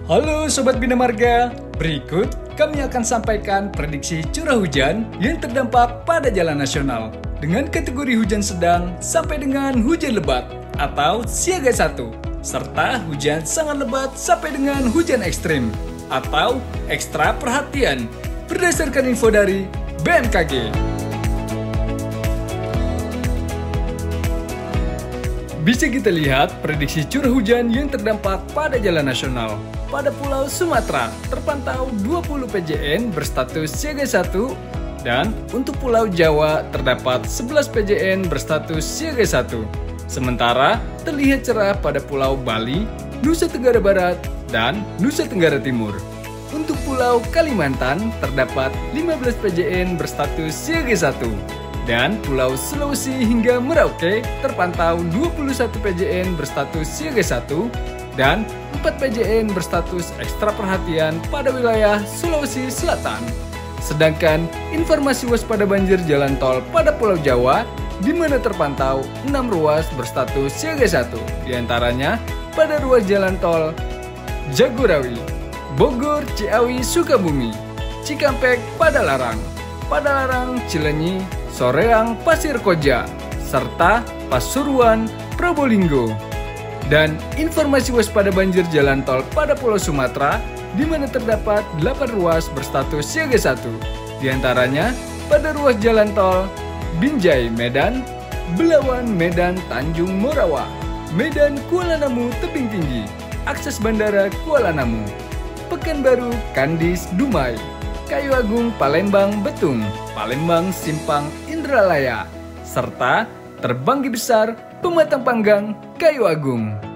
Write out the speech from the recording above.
Halo Sobat Bina Marga, berikut kami akan sampaikan prediksi curah hujan yang terdampak pada jalan nasional dengan kategori hujan sedang sampai dengan hujan lebat atau siaga 1, serta hujan sangat lebat sampai dengan hujan ekstrim atau ekstra perhatian berdasarkan info dari BMKG. Bisa kita lihat prediksi curah hujan yang terdampak pada jalan nasional. Pada Pulau Sumatera terpantau 20 PJN berstatus siaga 1 dan untuk Pulau Jawa terdapat 11 PJN berstatus siaga 1. Sementara terlihat cerah pada Pulau Bali, Nusa Tenggara Barat, dan Nusa Tenggara Timur. Untuk Pulau Kalimantan terdapat 15 PJN berstatus siaga 1. Dan Pulau Sulawesi hingga Merauke terpantau 21 PJN berstatus siaga 1 dan 4 PJN berstatus ekstra perhatian pada wilayah Sulawesi Selatan. Sedangkan informasi waspada banjir jalan tol pada Pulau Jawa di mana terpantau 6 ruas berstatus siaga 1, diantaranya pada ruas jalan tol Jagorawi, Bogor, Ciawi, Sukabumi, Cikampek, Padalarang, Cilenyi, Soreang, Pasir Koja, serta Pasuruan, Probolinggo. Dan informasi waspada banjir jalan tol pada Pulau Sumatera di mana terdapat 8 ruas berstatus siaga 1, diantaranya pada ruas jalan tol Binjai Medan, Belawan Medan Tanjung Morawa, Medan Kuala Namu Tebing Tinggi, akses bandara Kuala Namu, Pekanbaru Kandis Dumai, Kayu Agung Palembang Betung, Palembang Simpang Indralaya, serta Terbanggi Besar Pematang Panggang Kayu Agung.